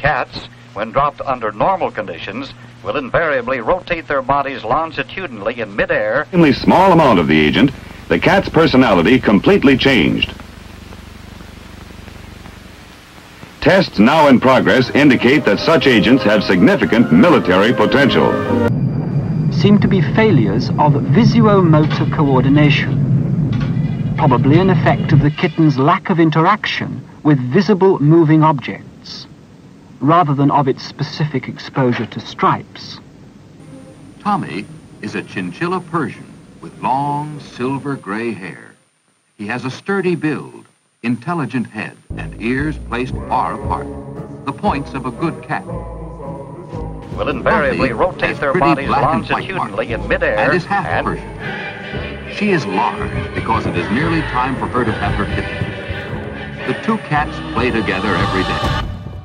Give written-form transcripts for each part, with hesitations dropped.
Cats, when dropped under normal conditions, will invariably rotate their bodies longitudinally in midair. In a small amount of the agent, the cat's personality completely changed. Tests now in progress indicate that such agents have significant military potential. Seem to be failures of visuo-motor coordination, probably an effect of the kitten's lack of interaction with visible moving objects, rather than of its specific exposure to stripes. Tommy is a chinchilla Persian with long silver gray hair. He has a sturdy build, intelligent head, and ears placed far apart, the points of a good cat. Will invariably rotate their bodies longitudinally in midair and is half Persian. She is large because it is nearly time for her to have her kitten. The two cats play together every day.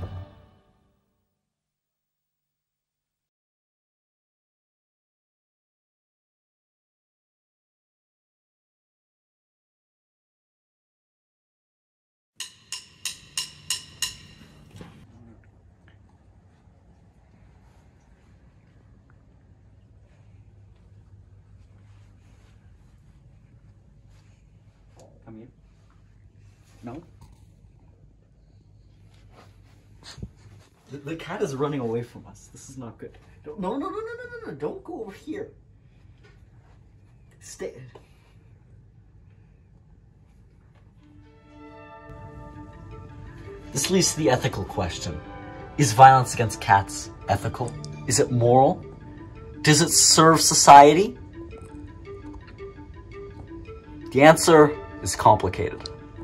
Come in. No? The cat is running away from us. This is not good. No, don't go over here. Stay. This leads to the ethical question. Is violence against cats ethical? Is it moral? Does it serve society? The answer is complicated.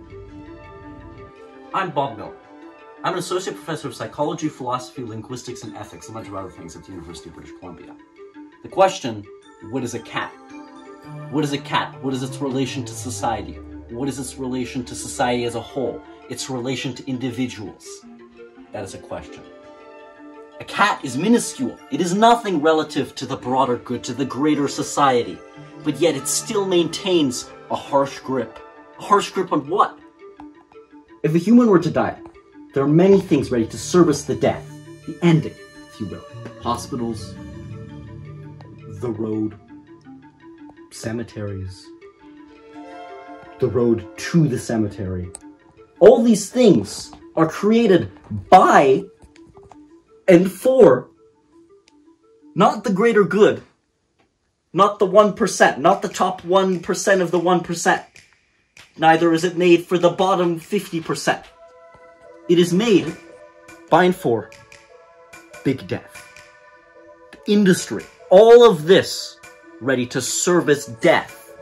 I'm Bob Miller. I'm an associate professor of psychology, philosophy, linguistics, and ethics, and much of other things at the University of British Columbia. The question, what is a cat? What is a cat? What is its relation to society? What is its relation to society as a whole? Its relation to individuals? That is a question. A cat is minuscule. It is nothing relative to the broader good, to the greater society. But yet it still maintains a harsh grip. A harsh grip on what? If a human were to die, there are many things ready to service the death, the ending, if you will. Hospitals, the road, cemeteries, the road to the cemetery. All these things are created by and for not the greater good, not the 1%, not the top 1% of the 1%. Neither is it made for the bottom 50%. It is made by and for big death. The industry, all of this ready to service death.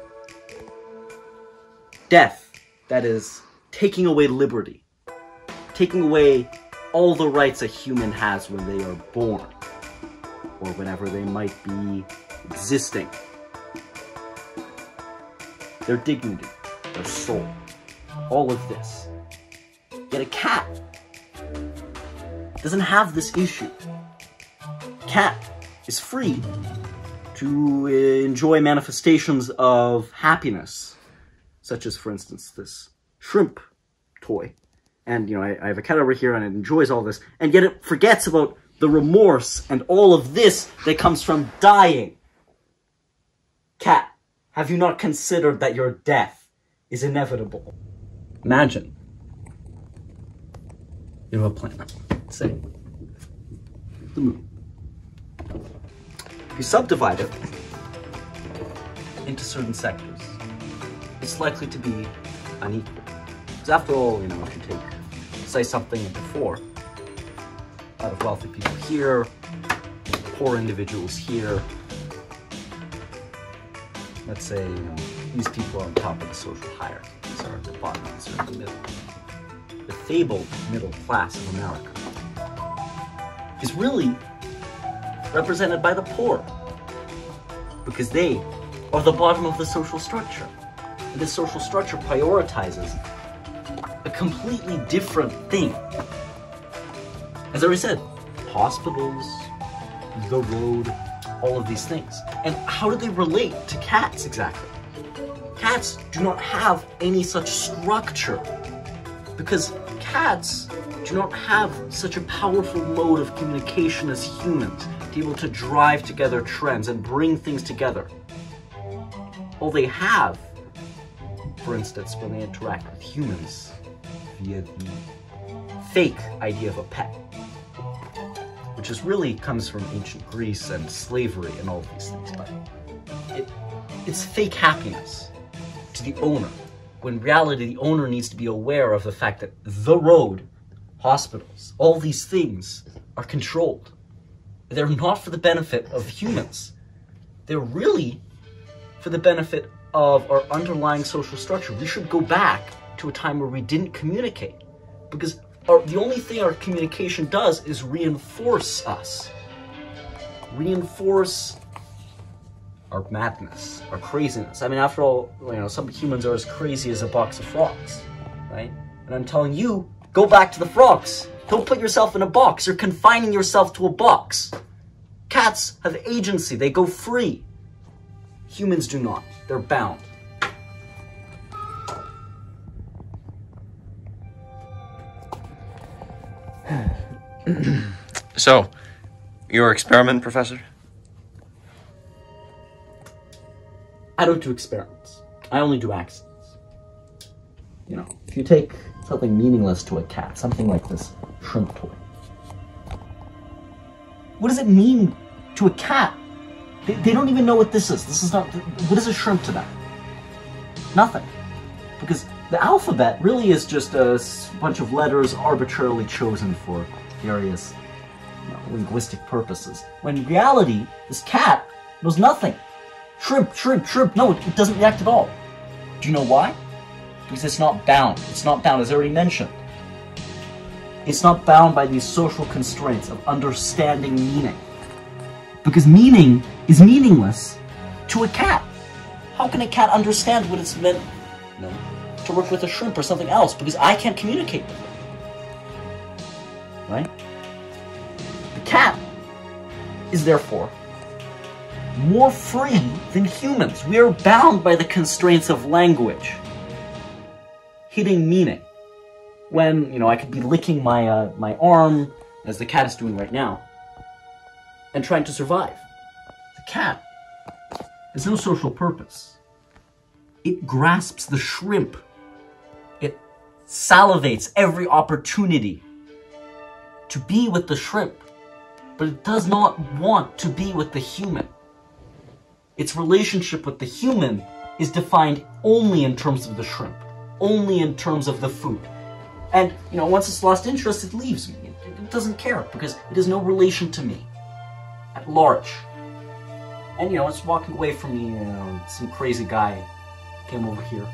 Death, that is, taking away liberty. Taking away all the rights a human has when they are born. Or whenever they might be existing. Their dignity, their soul, all of this. Yet a cat doesn't have this issue. A cat is free to enjoy manifestations of happiness, such as, for instance, this shrimp toy. And, you know, I have a cat over here and it enjoys all this, and yet it forgets about the remorse and all of this that comes from dying. Cat, have you not considered that your death is inevitable? Imagine you have a planet, say, the moon. If you subdivide it into certain sectors, it's likely to be unequal. Because after all, you know, if you take, say, something into 4, a lot of wealthy people here, poor individuals here. Let's say, you know, these people are on top of the social hierarchy. These are at the bottom, these are in the middle. The fabled middle class of America is really represented by the poor, because they are the bottom of the social structure. And this social structure prioritizes a completely different thing. As I already said, hospitals, the road, all of these things. And how do they relate to cats exactly? Cats do not have any such structure, because cats do not have such a powerful mode of communication as humans to be able to drive together trends and bring things together. All they have, for instance, when they interact with humans via the fake idea of a pet, which is really comes from ancient Greece and slavery and all of these things, but it's fake happiness to the owner, when in reality the owner needs to be aware of the fact that the road, hospitals, all these things are controlled. They're not for the benefit of humans. They're really for the benefit of our underlying social structure. We should go back to a time where we didn't communicate, because the only thing our communication does is reinforce us. Reinforce our madness, our craziness. I mean, after all, some humans are as crazy as a box of frogs, right? And I'm telling you, go back to the frogs. Don't put yourself in a box. You're confining yourself to a box. Cats have agency. They go free. Humans do not. They're bound. So, your experiment, Professor? I don't do experiments. I only do accidents. If you take something meaningless to a cat, something like this shrimp toy, what does it mean to a cat? They don't even know what this is. This is not... What is a shrimp to them? Nothing. Because the alphabet really is just a bunch of letters arbitrarily chosen for various linguistic purposes. When in reality, this cat knows nothing. Shrimp, shrimp, shrimp. No, it doesn't react at all. Do you know why? Because it's not bound. It's not bound, as I already mentioned. It's not bound by these social constraints of understanding meaning. Because meaning is meaningless to a cat. How can a cat understand what it's meant to work with a shrimp or something else? Because I can't communicate with it. Right? The cat is therefore more free than humans. We are bound by the constraints of language, hitting meaning. When, I could be licking my my arm, as the cat is doing right now, and trying to survive. The cat has no social purpose. It grasps the shrimp. It salivates every opportunity to be with the shrimp, but it does not want to be with the human. Its relationship with the human is defined only in terms of the shrimp, only in terms of the food. And, once it's lost interest, it leaves me. It doesn't care, because it has no relation to me at large. And, it's walking away from me, some crazy guy came over here.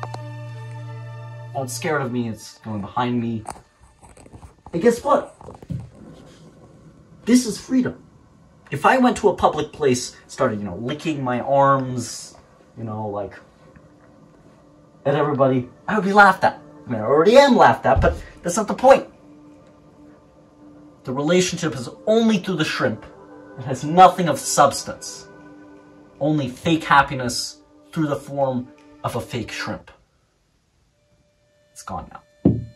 It's scared of me, it's going behind me. And guess what? This is freedom. If I went to a public place, started, licking my arms, at everybody, I would be laughed at. I mean, I already am laughed at, but that's not the point. The relationship is only through the shrimp. It has nothing of substance. Only fake happiness through the form of a fake shrimp. It's gone now.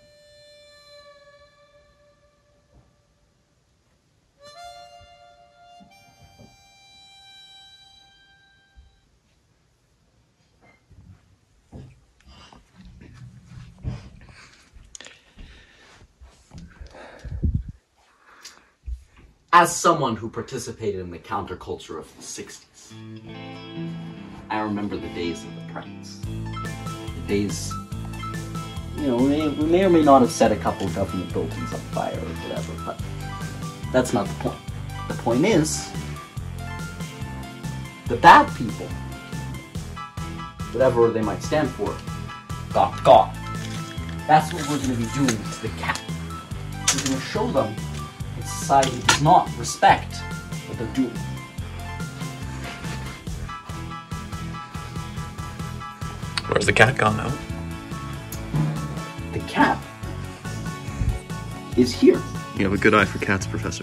As someone who participated in the counterculture of the 60s, I remember the days of the pranks. The days, we may or may not have set a couple of government buildings on fire or whatever, but that's not the point. The point is, the bad people, whatever they might stand for, got. That's what we're going to be doing to the cat. We're going to show them that society does not respect what they're doing. Where's the cat gone now? The cat is here. You have a good eye for cats, Professor.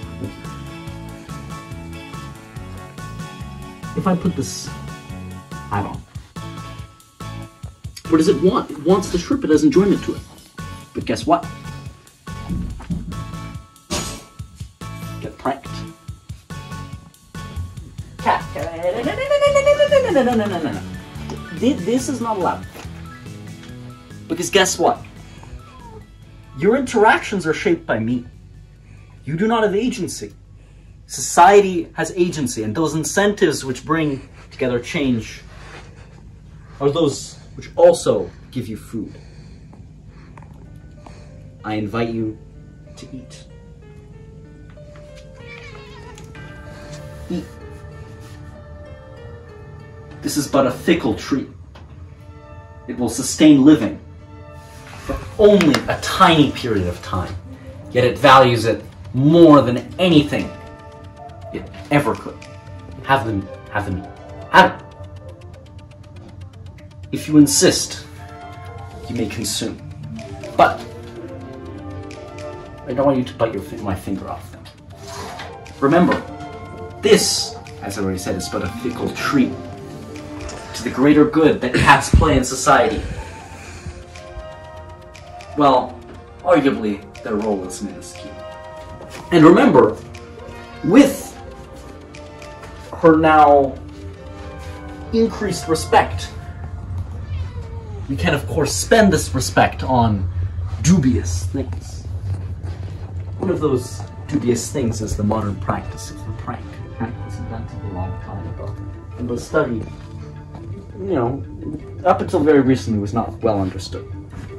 If I put this hat on, what does it want? It wants the shrimp. It has enjoyment to it. But guess what? get pranked. Cat. No. This is not allowed. Because guess what? Your interactions are shaped by me. You do not have agency. Society has agency, and those incentives which bring together change are those which also give you food. I invite you to eat. Eat. This is but a fickle tree. It will sustain living for only a tiny period of time, yet it values it more than anything it ever could. Have them eat. Have it. If you insist, you may consume. But I don't want you to bite my finger off them. Remember, this, as I already said, is but a fickle treat to the greater good that cats play in society. Well, arguably, their role is minuscule. And remember, with her now increased respect, you can of course spend this respect on dubious things. One of those dubious things is the modern practice of the prank. It was invented a long time ago and was studied, up until very recently was not well understood.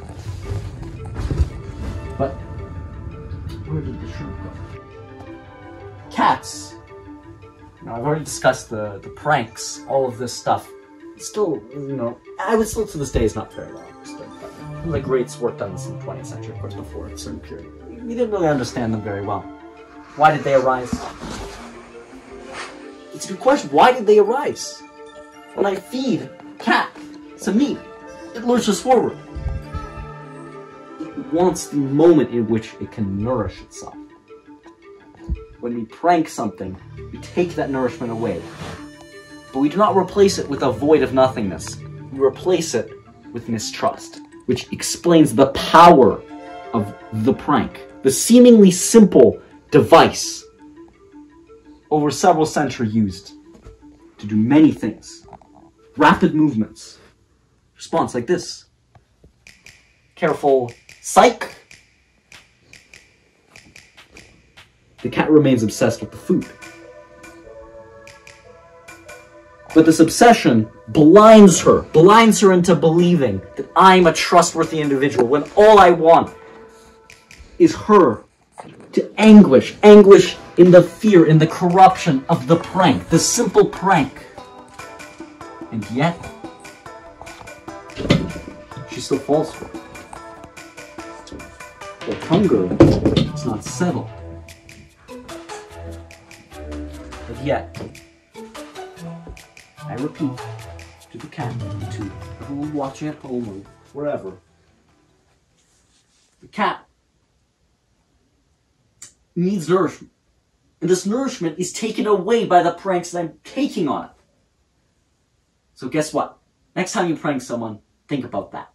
But where did the shrimp go? Cats. I've already discussed the pranks, all of this stuff. Still, I would still to this day is not very well understood. But the greats worked on this in the 20th century, of course, before a certain period. We didn't really understand them very well. Why did they arise? It's a good question. Why did they arise? When I feed cat some meat, it lurches forward. It wants the moment in which it can nourish itself. When we prank something, we take that nourishment away. But we do not replace it with a void of nothingness. We replace it with mistrust, which explains the power of the prank. The seemingly simple device over several centuries used to do many things. Rapid movements. Response like this. Careful psych. The cat remains obsessed with the food. But this obsession blinds her into believing that I'm a trustworthy individual when all I want is her to anguish in the fear, in the corruption of the prank, the simple prank. And yet, she still falls for it. The hunger is not settled. But yet, I repeat to the cat, to everyone watching at home or wherever, the cat needs nourishment. And this nourishment is taken away by the pranks that I'm taking on it. So guess what? Next time you prank someone, think about that.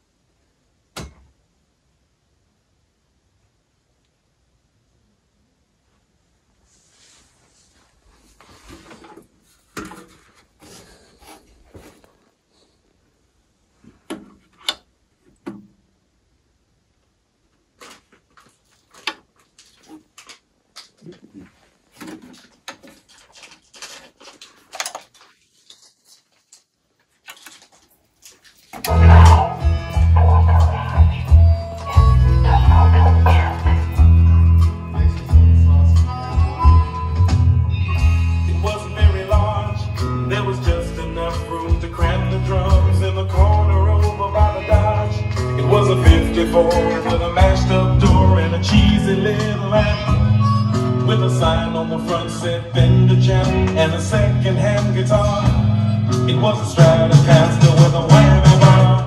With a mashed up door and a cheesy little lamp, with a sign on the front said Fender Champ and a second-hand guitar. It was a Stratocaster with a whammy bar.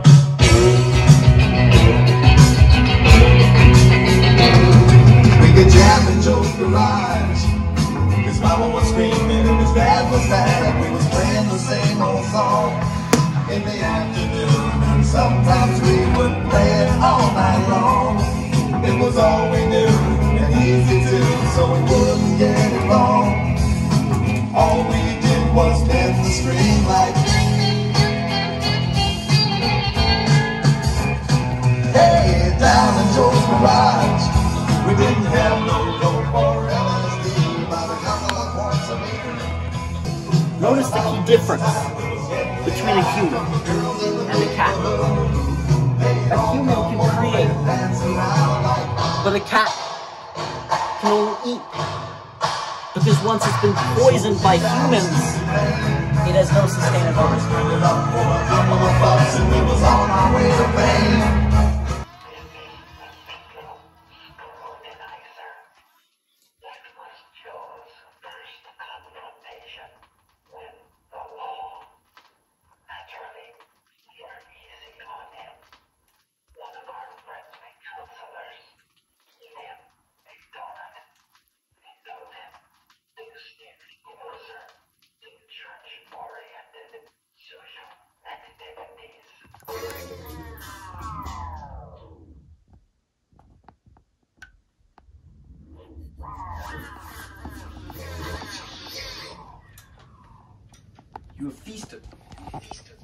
We could jam in Joe's garage. His mama was screaming and his dad was mad. We was playing the same old song in the afternoon, and sometimes we would play it all night long. It was all we knew, and easy too, so we wouldn't get it difference between a human and a cat. A human can create, but a cat can only eat. Because once it's been poisoned by humans, it has no sustainability. You have feasted.